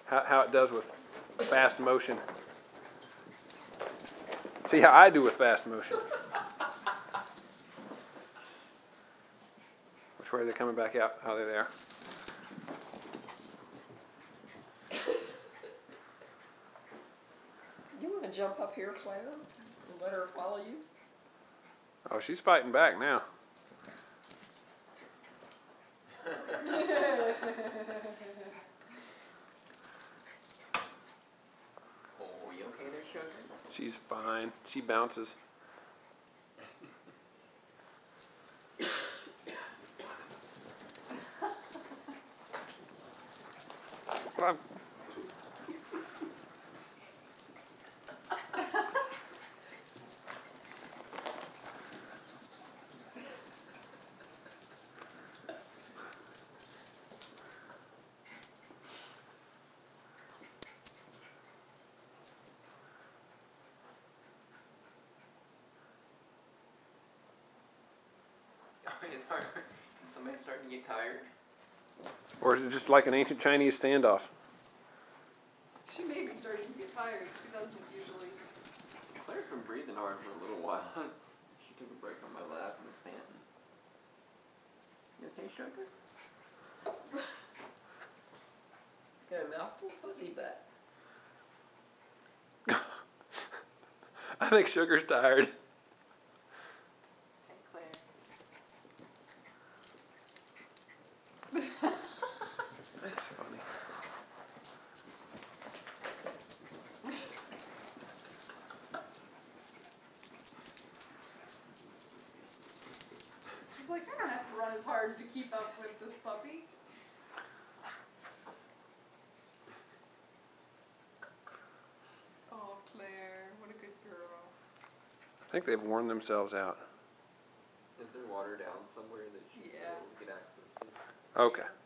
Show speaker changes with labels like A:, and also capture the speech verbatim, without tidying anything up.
A: how, how it does with fast motion. See how I do with fast motion. Which way are they coming back out? Oh, there they are.
B: You want to jump up here, Claire, and let her follow you?
A: Oh, she's fighting back now.
C: Oh, you okay there, Sugar?
A: She's fine. She bounces. Well,
C: Is somebody starting to get tired?
A: or is it just like an ancient Chinese standoff?
D: She may be starting to get tired. She doesn't usually.
C: Claire's been breathing hard for a little while. She took a break on my lap and was panting. You okay, Sugar?
B: Got a mouthful of fuzzy butt.
A: I think Sugar's tired.
B: Hey, Claire.
A: That's funny.
D: She's like, I don't have to run as hard to keep up with this puppy. Oh, Claire, what a good girl.
A: I think they've worn themselves out.
C: Is there water down somewhere that she's
D: Yeah.
C: able to get access to?
A: Okay.